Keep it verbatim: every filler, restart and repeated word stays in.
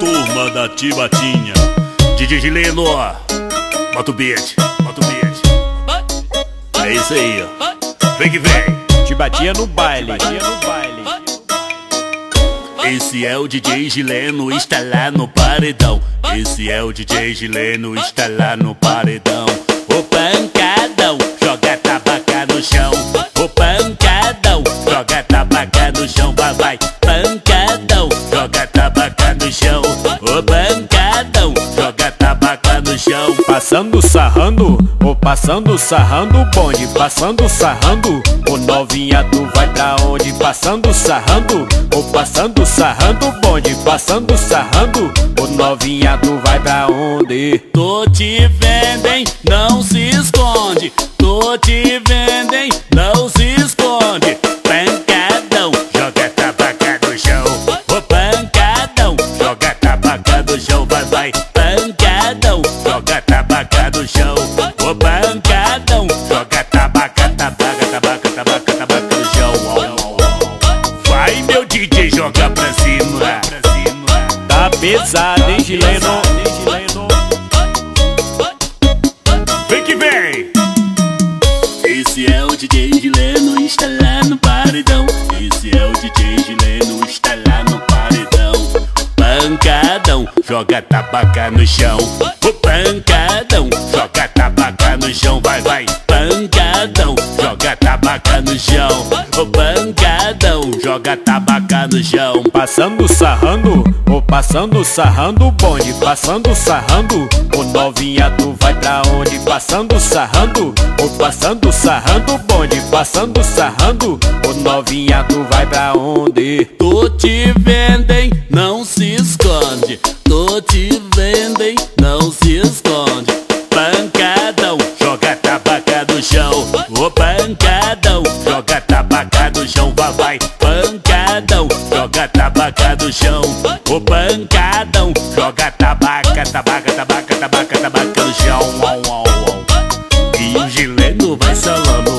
turma da Tibatinha. D J Gileno, bota o beat, bota o beat. É isso aí, ó. Vem que vem. Tibatinha no baile, Tibatinha no baile. Esse é o D J Gileno, está lá no paredão. Esse é o D J Gileno, está lá no paredão. O pancadão, joga tabaca no chão. O pancadão, joga tabaca no chão. Vai, vai, pancadão, joga tabaca no chão. O pancadão, joga tabaca no chão. Passando sarrando, ou passando sarrando o bonde. Passando sarrando, o novinha tu vai pra onde? Passando sarrando, ou passando sarrando o bonde. Passando sarrando, o novinha tu vai pra onde? Tô te vendo, hein, não se esconde. Tô te vendo, hein, não se esconde. Pancadão, joga tabaca no chão. O pancadão, joga tabaca no chão. Vai, vai, pancadão, joga tabaca no chão. O pancadão, joga tabaca, tabaca, tabaca, tabaca, tabaca no chão. Vai, meu D J, joga pra cima. Tá pesado, hein, Gileno? Vem que vem! Esse é o D J Gileno, está lá no paredão. Esse é o D J Gileno, está lá no paredão. Pancadão, joga tabaca no chão. O pancadão, joga tabaca no chão. Vai, vai, pancadão, joga tabaca no chão. O pancadão, joga tabaca no chão. Passando sarrando, ou passando sarrando o bonde. Passando sarrando, o novinha tu vai pra onde? Passando sarrando, ou passando sarrando o bonde. Passando sarrando, o novinha tu vai pra onde? Tô te vendo, hein, não se esconde. Tô te vendo, hein, não se esconde. Pancadão, joga tabaca no chão. O pancadão, joga tabaca no chão. Vai, vai, pancadão, joga tabaca no chão. O pancadão, joga tabaca, tabaca, tabaca, tabaca, tabaca no chão. E o Gileno vai salando